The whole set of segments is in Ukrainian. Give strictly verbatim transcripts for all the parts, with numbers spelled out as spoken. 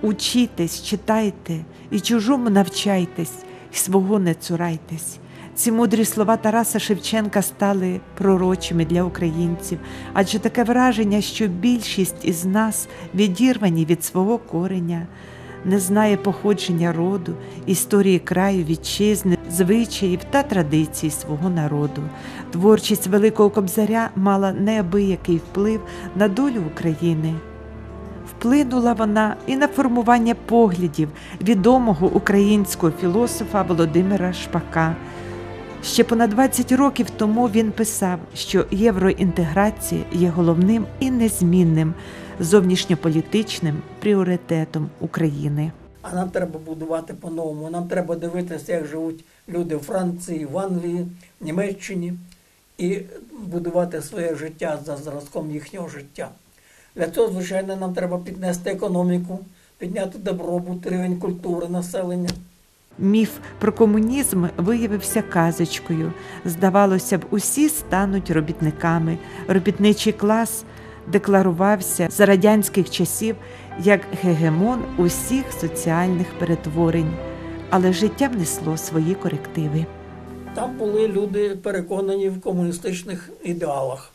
Учітесь, читайте, і чужому навчайтесь, і свого не цурайтесь. Ці мудрі слова Тараса Шевченка стали пророчими для українців, адже таке враження, що більшість із нас відірвані від свого кореня, не знає походження роду, історії краю, вітчизни, звичаїв та традицій свого народу. Творчість Великого Кобзаря мала неабиякий вплив на долю України. Вплинула вона і на формування поглядів відомого українського філософа Володимира Шпака. Ще понад двадцять років тому він писав, що євроінтеграція є головним і незмінним зовнішньополітичним пріоритетом України. А нам треба будувати по-новому, нам треба дивитися, як живуть люди в Франції, в Англії, в Німеччині і будувати своє життя за зразком їхнього життя. Для цього, звичайно, нам треба піднести економіку, підняти добробут, рівень культури населення. Міф про комунізм виявився казочкою. Здавалося б, усі стануть робітниками. Робітничий клас декларувався за радянських часів як гегемон усіх соціальних перетворень. Але життя внесло свої корективи. Там були люди переконані в комуністичних ідеалах.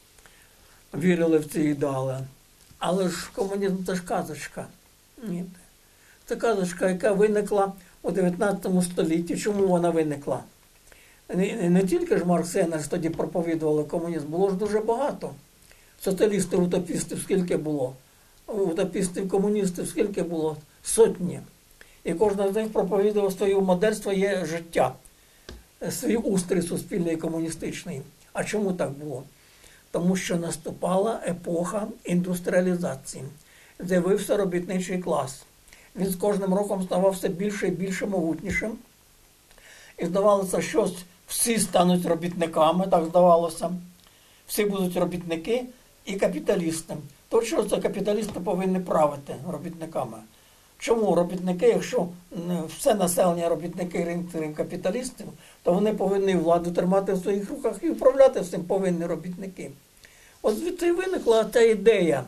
Вірили в ці ідеали. Але ж комунізм – це ж казочка. Ні. Це казочка, яка виникла у дев'ятнадцятому столітті. Чому вона виникла? Не, не тільки ж Маркс і Енгельс тоді проповідували комунізм, було ж дуже багато. Соціалістів, утопістів скільки було? Утопістів, комуністів скільки було? Сотні. І кожен з них проповідував свою модель, своє життя, свій устрій суспільний комуністичний. А чому так було? Тому що наступала епоха індустріалізації. З'явився робітничий клас. Він з кожним роком ставав все більше і більше могутнішим. І здавалося, що всі стануть робітниками, так здавалося. Всі будуть робітники і капіталісти. Точно це капіталісти повинні правити робітниками. Чому робітники, якщо все населення робітники ринку капіталістів, то вони повинні владу тримати в своїх руках і управляти всім повинні робітники. От звідти і виникла ця ідея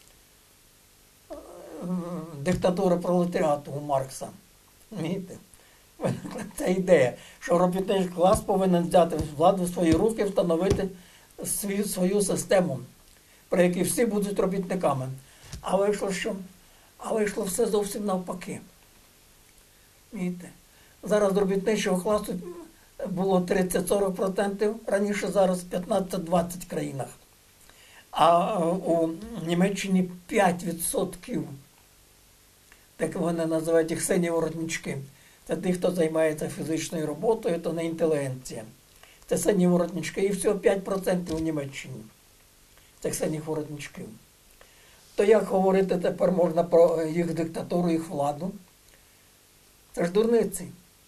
диктатури пролетаріату у Маркса. Виникла ця ідея, що робітничий клас повинен взяти владу в свої руки і встановити свою, свою систему, при якій всі будуть робітниками. А вийшло що? А вийшло все зовсім навпаки. Видите? Зараз з робітничого класу було тридцять-сорок відсотків, раніше зараз п'ятнадцять-двадцять країнах. А у Німеччині п'ять відсотків. Так вони називають їх сині воротнички. Це ті, хто займається фізичною роботою, то не інтелігенція. Це сині воротнички. І всього п'ять відсотків у Німеччині цих синіх воротничків. То як говорити тепер можна про їх диктатуру, їх владу? Це ж дурниці.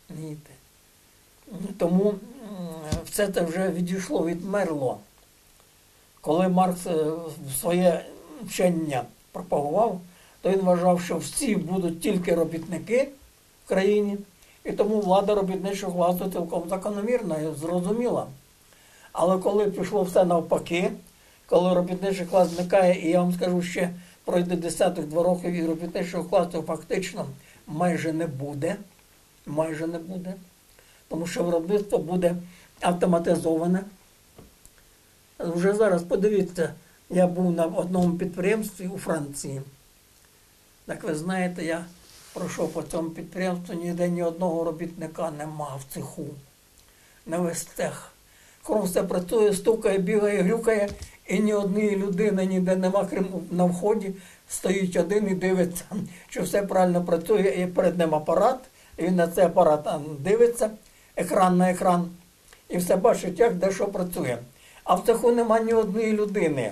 Тому все це вже відійшло, відмерло. Коли Маркс своє вчення пропагував, то він вважав, що всі будуть тільки робітники в країні, і тому влада робітничого класу цілком закономірна і зрозуміла. Але коли пішло все навпаки, коли робітничий клас зникає, і я вам скажу, ще пройде десятих-два років, і робітничого класу фактично майже не буде, майже не буде, тому що виробництво буде автоматизоване. Вже зараз, подивіться, я був на одному підприємстві у Франції. Так ви знаєте, я пройшов по цьому підприємству, ніде ні одного робітника нема в цеху. Не весь цех. Крім все працює, стукає, бігає, грюкає, і ні однієї людини ніде нема, крім на вході, стоїть один і дивиться, що все правильно працює, і перед ним апарат, і він на цей апарат дивиться, екран на екран, і все бачить, як де що працює. А в цеху нема ні однієї людини.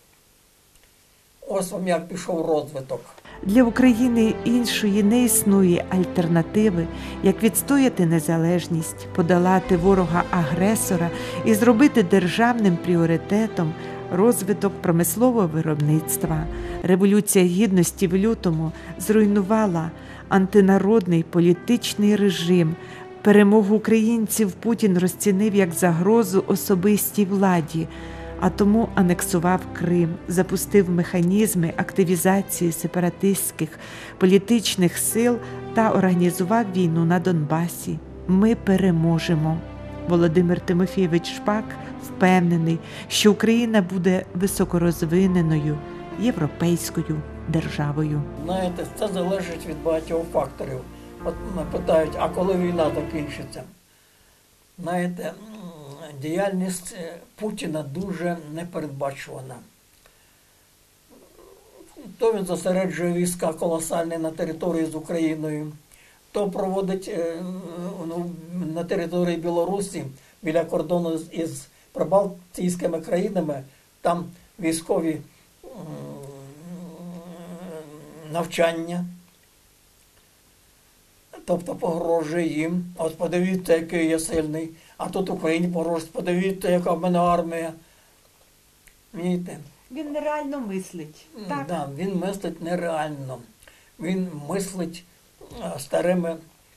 Ось вам як пішов розвиток. Для України іншої не існує альтернативи, як відстояти незалежність, подолати ворога-агресора і зробити державним пріоритетом розвиток промислового виробництва. Революція Гідності в лютому зруйнувала антинародний політичний режим. Перемогу українців Путін розцінив як загрозу особистій владі. а тому анексував Крим, запустив механізми активізації сепаратистських політичних сил та організував війну на Донбасі. Ми переможемо. Володимир Тимофійович Шпак впевнений, що Україна буде високорозвиненою європейською державою. Знаєте, це залежить від багатьох факторів. От мене питають, а коли війна закінчиться? Знаєте, діяльність Путіна дуже непередбачувана. То він зосереджує війська колосальні на території з Україною, то проводить ну, на території Білорусі біля кордону із прибалтійськими країнами, там військові навчання, тобто погрожує їм. От подивіться, який я сильний, а тут Україні погрожує, подивіться, яка в мене армія. Видите? Він нереально мислить. Так? Да, він мислить нереально. Він мислить старими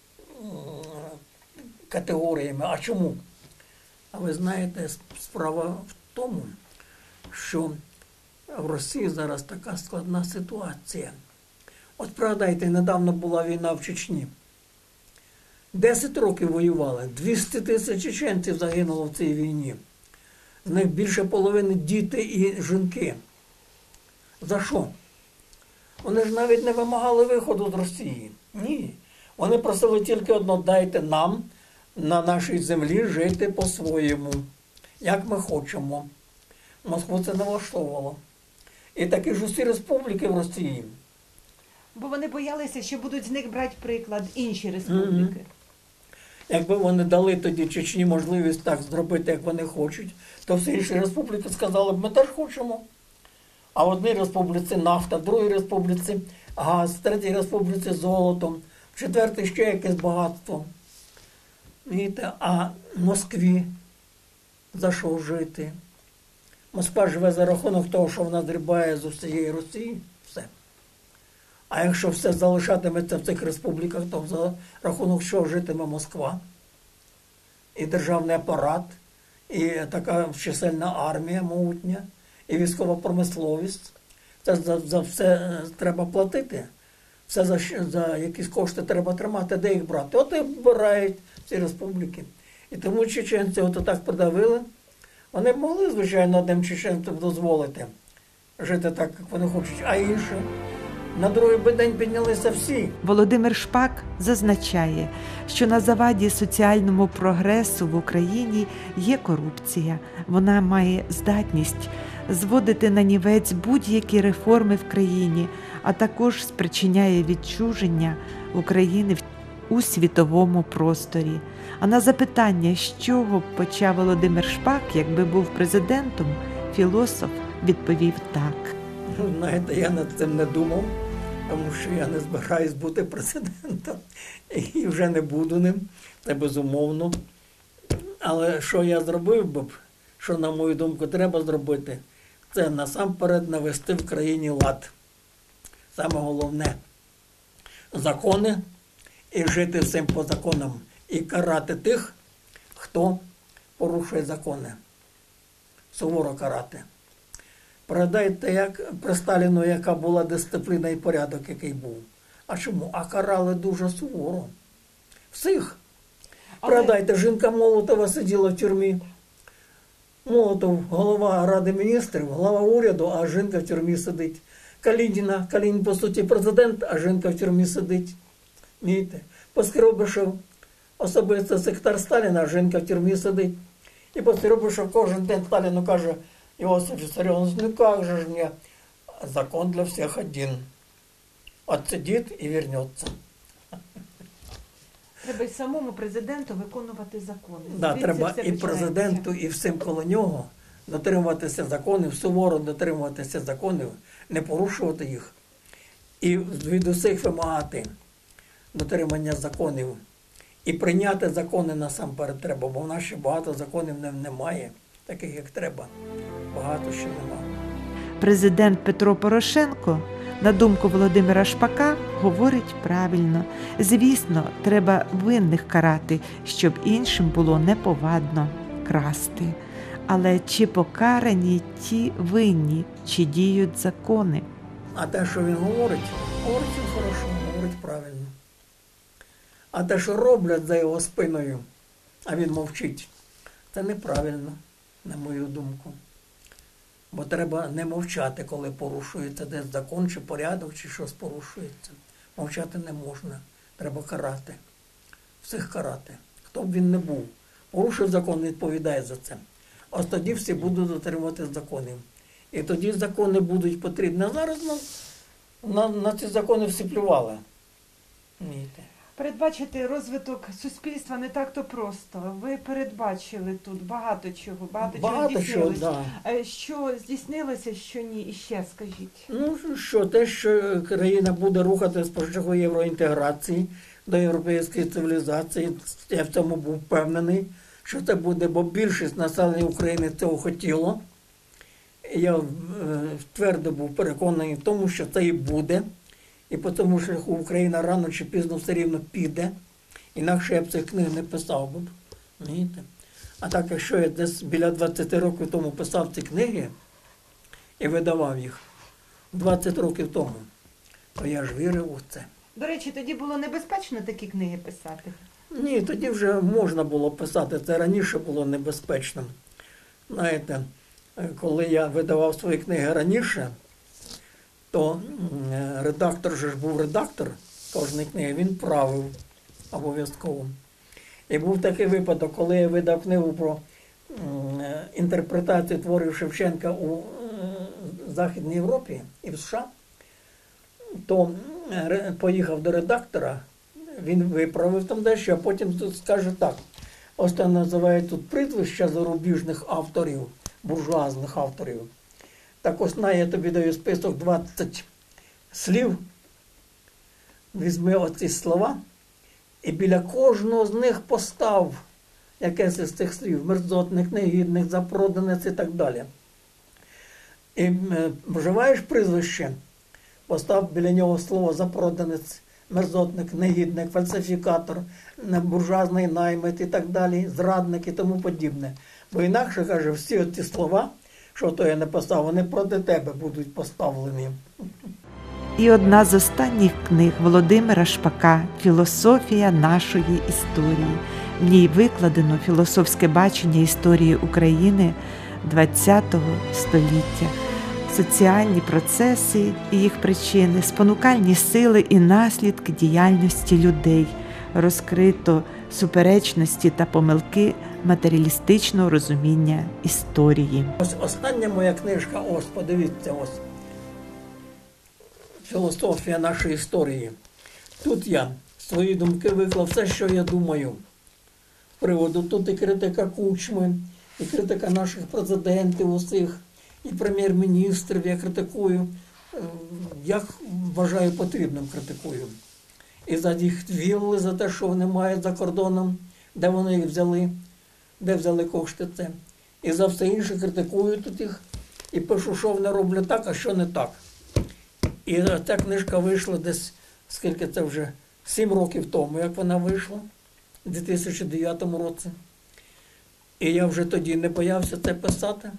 категоріями. А чому? А ви знаєте, справа в тому, що в Росії зараз така складна ситуація. От пригадайте, недавно була війна в Чечні. Десять років воювали, двісті тисяч чеченців загинуло в цій війні. З них більше половини діти і жінки. За що? Вони ж навіть не вимагали виходу з Росії. Ні. Вони просили тільки одно: дайте нам на нашій землі жити по-своєму, як ми хочемо. Москву це не влаштовувало. І такі ж усі республіки в Росії. Бо вони боялися, що будуть з них брати приклад інші республіки. Mm-hmm. Якби вони дали тоді Чечні можливість так зробити, як вони хочуть, то всі інші республіки сказали б, ми теж хочемо. А в одній республіці нафта, в другій республіці газ, в третій республіці золото, в четвертій ще якесь багатство. Видите? А Москві за що жити? Москва живе за рахунок того, що вона зрібає з усієї Росії. Все. А якщо все залишатиметься в цих республіках, то за рахунок чого житиме Москва? І державний апарат, і така чисельна армія могутня, і військова промисловість. Це за, за все треба платити. Все за, за якісь кошти треба тримати, де їх брати. От і вбирають ці республіки. І тому чеченці от так придавили. Вони б могли, звичайно, одним чеченцям дозволити жити так, як вони хочуть, а інші на другий день піднялися всі. Володимир Шпак зазначає, що на заваді соціальному прогресу в Україні є корупція. Вона має здатність зводити на нівець будь-які реформи в країні, а також спричиняє відчуження України у світовому просторі. А на запитання, з чого б почав Володимир Шпак, якби був президентом, філософ відповів так. Ну, знаєте, я над цим не думав, тому що я не збираюсь бути президентом і вже не буду ним, це безумовно. Але що я зробив би, що, на мою думку, треба зробити, це насамперед навести в країні лад. Саме головне – закони і жити всім по законам. І карати тих, хто порушує закони. Суворо карати. Пригадайте, як при Сталіну, яка була дисципліна і порядок, який був. А чому? А карали дуже суворо. Всіх. Але... Пригадайте, жінка Молотова сиділа в тюрмі. Молотов, голова Ради міністрів, голова уряду, а жінка в тюрмі сидить. Калініна, Калінін, по суті, президент, а жінка в тюрмі сидить. Мійте. Поскоробишев, особисто секретар Сталіна, а жінка в тюрмі сидить. І Поскоробишев кожен день Сталіну каже: Иосиф Виссарионович, ну как же ж мне? Закон для всех один. Отсидит и вернется. Треба й самому президенту виконувати закони. Да, треба і президенту, і всім коло нього дотримуватися законів, суворо дотримуватися законів, не порушувати їх. І від усіх вимагати дотримання законів. І прийняти закони насамперед треба, бо в нас ще багато законів немає, таких як треба. Багато ще немає. Президент Петро Порошенко, на думку Володимира Шпака, говорить правильно. Звісно, треба винних карати, щоб іншим було неповадно красти. Але чи покарані ті винні, чи діють закони? А те, що він говорить, говорить він хорошо, говорить правильно. А те, що роблять за його спиною, а він мовчить, це неправильно, на мою думку. Бо треба не мовчати, коли порушується десь закон, чи порядок, чи щось порушується. Мовчати не можна. Треба карати. Всіх карати. Хто б він не був. Порушив закон, відповідає за це. Ось тоді всі будуть дотримувати законів. І тоді закони будуть потрібні. А зараз на, на, на ці закони всі плювали. Ні. Передбачити розвиток суспільства не так-то просто. Ви передбачили тут багато чого, багато, Багато чого чого, здійснилося. да. Е, Що здійснилося, що ні, і ще скажіть. Ну що, те, що країна буде рухатись по шляху євроінтеграції до європейської цивілізації, я в цьому був впевнений, що це буде, бо більшість населення України цього хотіло. Я е, твердо був переконаний в тому, що це і буде. І по цьому шляху Україна рано чи пізно все рівно піде. Інакше я б цих книг не писав би. Знаєте? А так, якщо я десь біля двадцяти років тому писав ці книги і видавав їх двадцять років тому, то я ж вірив у це. До речі, тоді було небезпечно такі книги писати? Ні, тоді вже можна було писати, це раніше було небезпечно. Знаєте, коли я видавав свої книги раніше, то редактор же ж був редактор кожної книги, він правив обов'язково. І був такий випадок, коли я видав книгу про інтерпретацію творів Шевченка у Західній Європі і в США, то поїхав до редактора, він виправив там дещо, а потім тут скаже так. Ось там називають тут прізвища зарубіжних авторів, буржуазних авторів. Так ось на, я тобі даю список двадцять слів, візьми оці слова і біля кожного з них постав якесь із цих слів, мерзотник, негідник, запроданець і так далі. І е, вживаєш прізвище, постав біля нього слово запроданець, мерзотник, негідник, фальсифікатор, буржуазний наймит і так далі, зрадник і тому подібне. Бо інакше, каже, всі оці слова, що то я написав, вони проти тебе будуть поставлені. І одна з останніх книг Володимира Шпака «Філософія нашої історії». В ній викладено філософське бачення історії України ХХ століття, соціальні процеси і їх причини, спонукальні сили і наслідки діяльності людей, розкрито суперечності та помилки матеріалістичного розуміння історії. Ось остання моя книжка, ось, подивіться, ось. «Філософія нашої історії». Тут я свої думки виклав, все, що я думаю. З приводу тут і критика Кучми, і критика наших президентів усіх, і прем'єр-міністрів я критикую. Я вважаю потрібним критикую. І за їх вілли, за те, що вони мають за кордоном, де вони їх взяли, де взяли кошти це. І за все інше критикую тут їх і пишу, що вони роблять так, а що не так. І ця книжка вийшла десь, скільки це вже, сім років тому, як вона вийшла, у дві тисячі дев'ятому році. І я вже тоді не боявся це писати.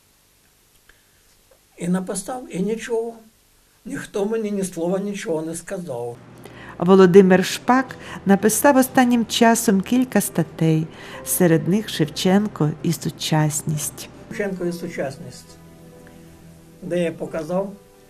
І написав, і нічого. Ніхто мені ні слова нічого не сказав. Володимир Шпак написав останнім часом кілька статей, серед них «Шевченко і сучасність». «Шевченко і сучасність», де я показав,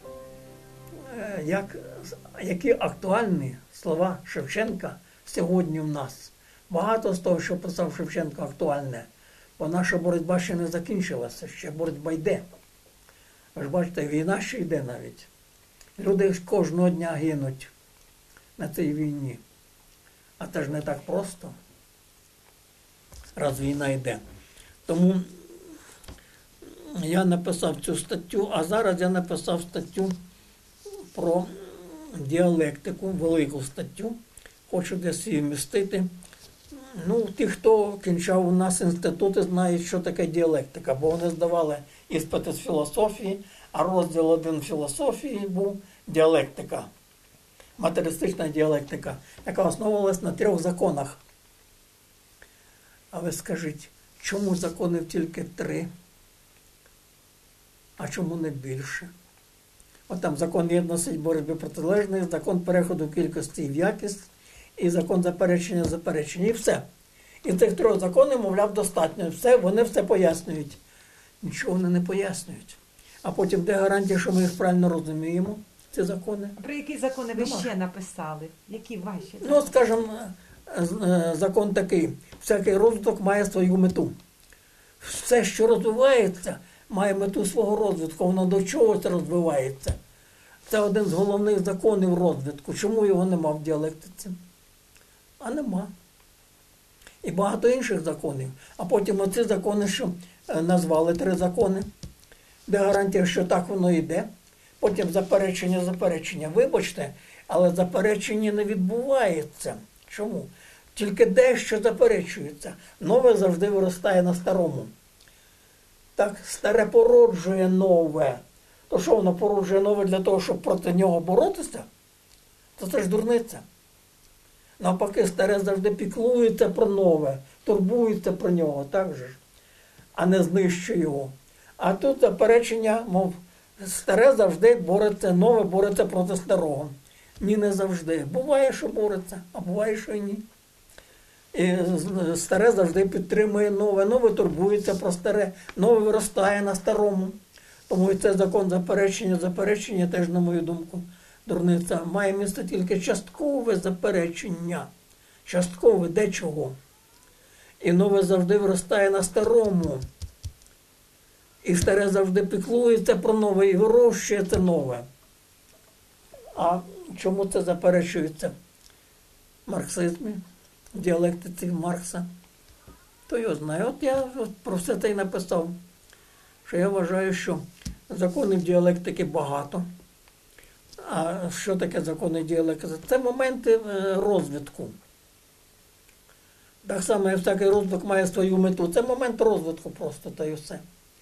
як, які актуальні слова Шевченка сьогодні в нас. Багато з того, що писав Шевченко, актуальне, бо наша боротьба ще не закінчилася, ще боротьба йде. Ви ж бачите, війна ще йде навіть. Люди кожного дня гинуть на цій війні. А це ж не так просто, раз війна йде. Тому я написав цю статтю, а зараз я написав статтю про діалектику, велику статтю. Хочу десь її вмістити. Ну, ті, хто кінчав у нас інститути, знають, що таке діалектика, бо вони здавали іспити з філософії, а розділ один філософії був діалектика, матеріалістична діалектика, яка основувалась на трьох законах. А ви скажіть, чому законів тільки три, а чому не більше? От там закон єдності боротьби протилежних, закон переходу кількості в якість і закон заперечення заперечення. І все. І цих трьох законів, мовляв, достатньо. Все, вони все пояснюють. Нічого вони не пояснюють. А потім де гарантія, що ми їх правильно розуміємо, ці закони? Про які закони ви Нема. ще написали? Які ваші? Ну, скажімо, закон такий. Всякий розвиток має свою мету. Все, що розвивається, має мету свого розвитку. Воно до чогось розвивається. Це один з головних законів розвитку. Чому його нема в діалектиці? А нема. І багато інших законів. А потім оці закони, що назвали три закони, де гарантія, що так воно йде. Потім заперечення, заперечення. Вибачте, але заперечення не відбувається. Чому? Тільки дещо заперечується. Нове завжди виростає на старому. Так, старе породжує нове. То що воно породжує нове для того, щоб проти нього боротися? То це ж дурниця. Навпаки, старе завжди піклується про нове, турбується про нього, так же ж, а не знищує його. А тут заперечення, мов, старе завжди бореться, нове бореться проти старого. Ні, не завжди. Буває, що бореться, а буває, що і ні. І старе завжди підтримує нове, нове турбується про старе, нове виростає на старому. Тому і це закон заперечення, заперечення теж, на мою думку, дурниця. Має місце тільки часткове заперечення. Часткове дечого. І нове завжди виростає на старому. І старе завжди піклується про нове і вирощує це нове. А чому це заперечується в марксизмі, в діалектиці Маркса? То його знає. От я от про все це і написав, що я вважаю, що законів діалектики багато. А що таке закони діалектики? Це моменти розвитку. Так само, як всякий розвиток має свою мету. Це момент розвитку просто, та й все.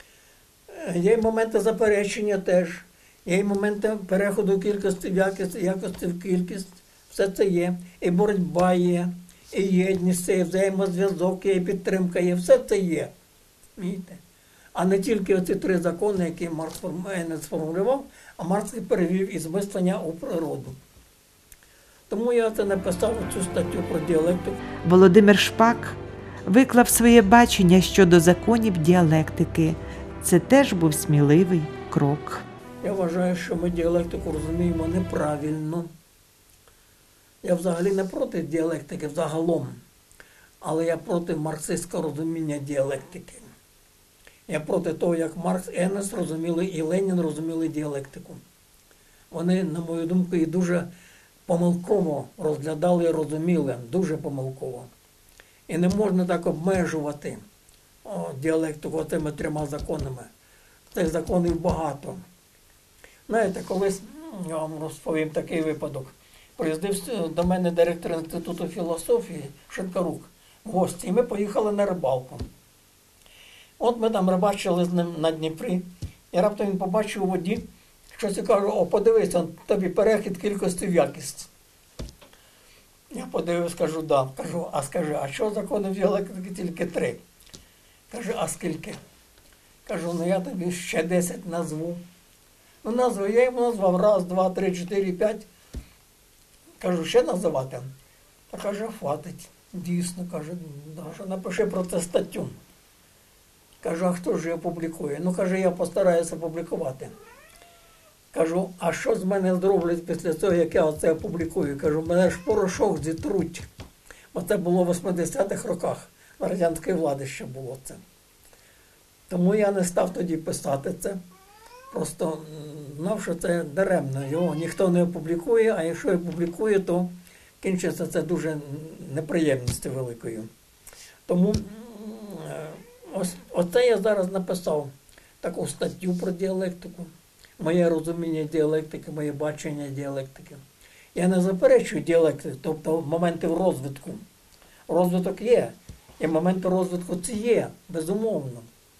Є моменти заперечення теж. Є моменти переходу кількості в якість, якості в кількість. Все це є. І боротьба є, і єдність, і взаємозв'язок, є, і підтримка є. Все це є. Видите? А не тільки оці три закони, які Маркс не сформулював, а Маркс перевів із мислення у природу. Тому я це написав цю статтю про діалектику. Володимир Шпак виклав своє бачення щодо законів діалектики. Це теж був сміливий крок. Я вважаю, що ми діалектику розуміємо неправильно. Я взагалі не проти діалектики загалом, але я проти марксистського розуміння діалектики. Я проти того, як Маркс і Енгельс розуміли, і Ленін розуміли діалектику. Вони, на мою думку, і дуже помилково розглядали і розуміли, дуже помилково. І не можна так обмежувати о, діалектику тими трьома законами. Цих законів багато. Знаєте, колись, я вам розповім такий випадок. Приїздив до мене директор Інституту філософії Шинкарук в гості, і ми поїхали на рибалку. От ми там рибачили з ним на Дніпрі, і раптом він побачив у воді, щось і каже: о, подивися, тобі перехід кількості в якість. Я подивився, кажу, да. Кажу, а скажи, а що закони в діалектики тільки три? Каже, а скільки? Кажу, ну я тобі ще десять назву. Ну назву, я йому назвав раз, два, три, чотири, п'ять. Кажу, ще називати? Та каже, хватить. Дійсно, каже, да, що напиши про це статтю. Кажу, а хто ж її опублікує? Ну, каже, я постараюся опублікувати. Кажу, а що з мене зроблять після цього, як я оце опублікую? Кажу, мене ж порошок зітруть. Бо це було в восьмидесятих роках. На радянської влади ще було це. Тому я не став тоді писати це. Просто знав, що це даремно. Його ніхто не опублікує, а якщо і публікує, то кінчиться це дуже неприємністю великою. Тому ось, оце я зараз написав таку статтю про діалектику. Моє розуміння діалектики, моє бачення діалектики. Я не заперечую діалектику, тобто моменти розвитку. Розвиток є, і моменти розвитку це є, безумовно.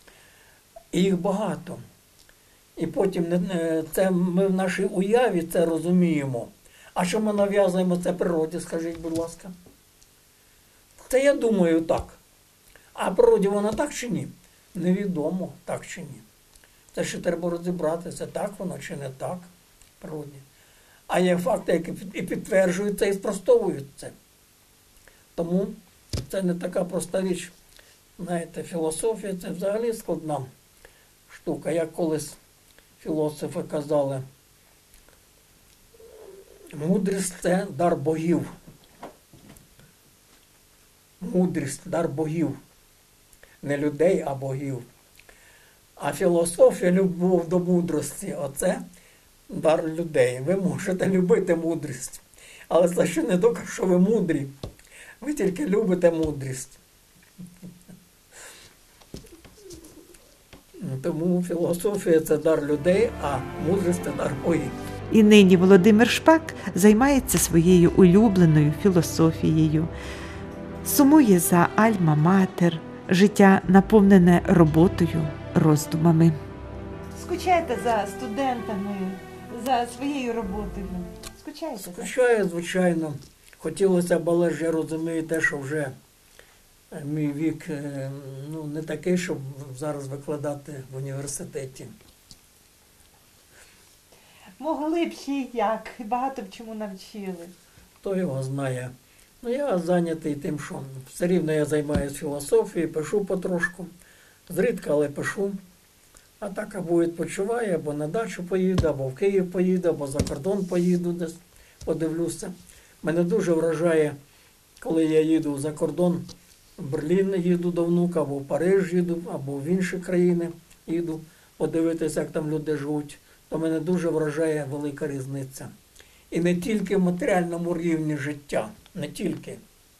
І їх багато. І потім це ми в нашій уяві це розуміємо. А що ми нав'язуємо це природі, скажіть, будь ласка? Це я думаю так. А в природі вона так чи ні? Невідомо, так чи ні. Це ще треба розібратися, так воно чи не так в природі. А є факти, які і підтверджують це, і спростовують це. Тому це не така проста річ. Знаєте, філософія – це взагалі складна штука. Як колись філософи казали, мудрість – це дар богів. Мудрість – дар богів. Не людей, а богів. А філософія, любов до мудрості – оце дар людей. Ви можете любити мудрість, але це ще не доки, що ви мудрі. Ви тільки любите мудрість. Тому філософія – це дар людей, а мудрість – це дар богів. І нині Володимир Шпак займається своєю улюбленою філософією. Сумує за альма-матер, життя наповнене роботою, роздумами. Скучаєте за студентами, за своєю роботою? Скучаєте? Скучаю, звичайно. Хотілося б, але ж я розумію те, що вже мій вік е, ну, не такий, щоб зараз викладати в університеті. Могли б ще й як, багато б чому навчили. Хто його знає. Ну, я зайнятий тим, що все рівно я займаюся філософією, пишу потрошку. Зрідка, але пишу. А так або відпочиваю, або на дачу поїду, або в Київ поїду, або за кордон поїду десь, подивлюся. Мене дуже вражає, коли я їду за кордон, в Берлін їду до внука, або в Париж їду, або в інші країни їду подивитися, як там люди живуть. То мене дуже вражає велика різниця. І не тільки в матеріальному рівні життя, не тільки.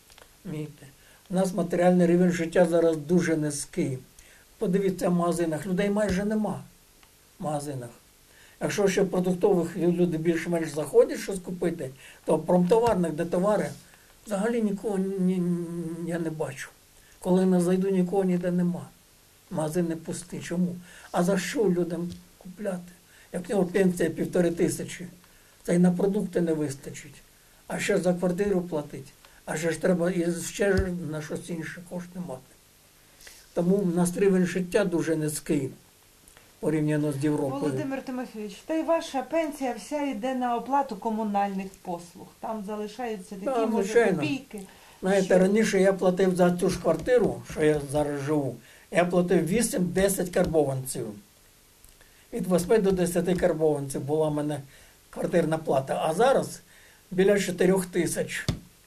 У нас матеріальний рівень життя зараз дуже низький. Подивіться в магазинах, людей майже нема в магазинах. Якщо ще в продуктових люди більш-менш заходять щось купити, то в промтоварних, де товари, взагалі нікого ні, ні, я не бачу. Коли не зайду, нікого ніде нема. Магазини пусті. Чому? А за що людям купляти? Як в нього пенсія півтори тисячі, це й на продукти не вистачить. А ще за квартиру платить. А ще ж треба і ще на щось інше кошти мати. Тому в нас рівень життя дуже низький порівняно з Європою. Володимир Тимофійович, та й ваша пенсія вся йде на оплату комунальних послуг. Там залишаються такі, Так, може, звичайно. копійки. Знаєте, Що? раніше я платив за цю ж квартиру, що я зараз живу, я платив вісім-десять карбованців. Від восьми до десяти карбованців була в мене квартирна плата. А зараз біля чотирьох тисяч.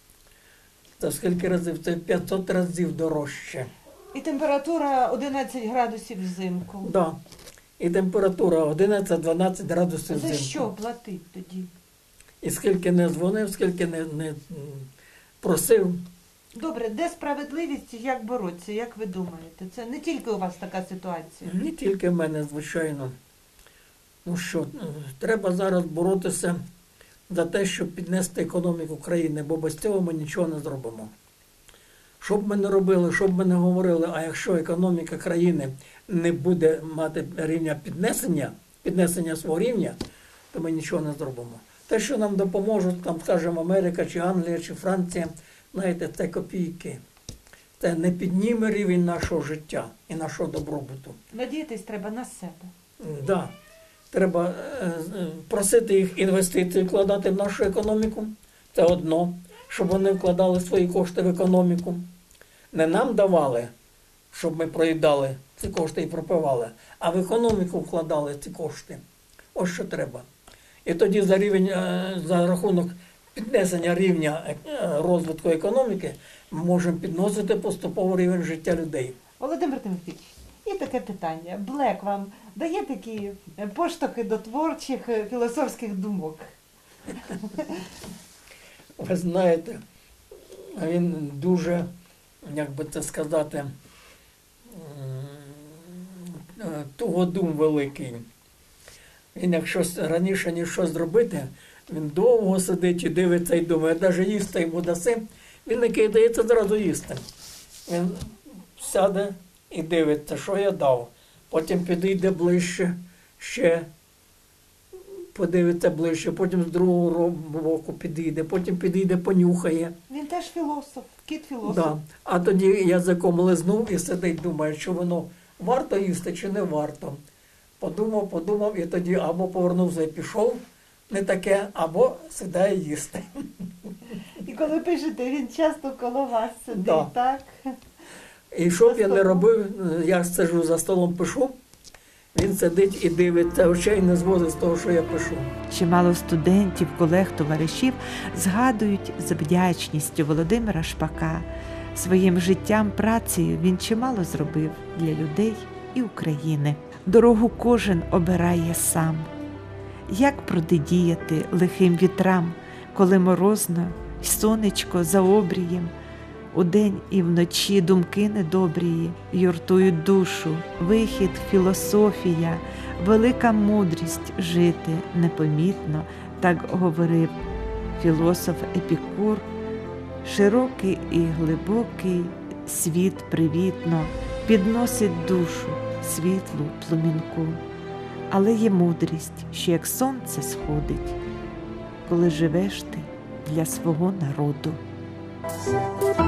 Це скільки разів? Це п'ятсот разів дорожче. І температура одинадцять градусів взимку. Так. Да. І температура одинадцять-дванадцять градусів За взимку. що платить тоді? І скільки не дзвонив, скільки не, не просив. Добре, де справедливість і як боротися, як ви думаєте? Це не тільки у вас така ситуація. Не тільки в мене, звичайно. Ну що, треба зараз боротися за те, щоб піднести економіку країни, бо без цього ми нічого не зробимо. Що б ми не робили, що б ми не говорили, а якщо економіка країни не буде мати рівня піднесення, піднесення свого рівня, то ми нічого не зробимо. Те, що нам допоможуть, там, скажімо, Америка, чи Англія, чи Франція, знаєте, це копійки. Це не підніме рівень нашого життя і нашого добробуту. Надіятись треба на себе. Так. Да. Треба е, просити їх інвестиції вкладати в нашу економіку. Це одно, щоб вони вкладали свої кошти в економіку. Не нам давали, щоб ми проїдали ці кошти і пропивали, а в економіку вкладали ці кошти. Ось що треба. І тоді за рівень, за рахунок піднесення рівня розвитку економіки ми можемо підносити поступово рівень життя людей. Володимир Тимофійович, і таке питання. Блек вам дає такі поштовхи до творчих філософських думок? Ви знаєте, він дуже, як би це сказати, тугодум великий. Він як щось раніше, ніж щось зробити, він довго сидить і дивиться і думає, навіть їсти йому даси, він не кидається зразу їсти. Він сяде і дивиться, що я дав. Потім підійде ближче, ще подивиться ближче, потім з другого боку підійде, потім підійде, понюхає. Він Він теж філософ, кіт філософ. Да. А тоді язиком лизнув і сидить, думає, що воно варто їсти чи не варто. Подумав, подумав, і тоді або повернувся і пішов, не таке, або сідає їсти. І коли пишете, він часто коло вас сидить, Да. так? І що б я не робив, я сиджу за столом, пишу, він сидить і дивиться, очей не зводить з того, що я пишу. Чимало студентів, колег, товаришів згадують з вдячністю Володимира Шпака. Своїм життям, працею він чимало зробив для людей і України. Дорогу кожен обирає сам. Як протидіяти лихим вітрам, коли морозно, й сонечко за обрієм, удень і вночі думки недобрії юртують душу, вихід – філософія, велика мудрість жити непомітно, так говорив філософ Епікур. Широкий і глибокий світ привітно підносить душу світлу пломінку. Але є мудрість, що як сонце сходить, коли живеш ти для свого народу.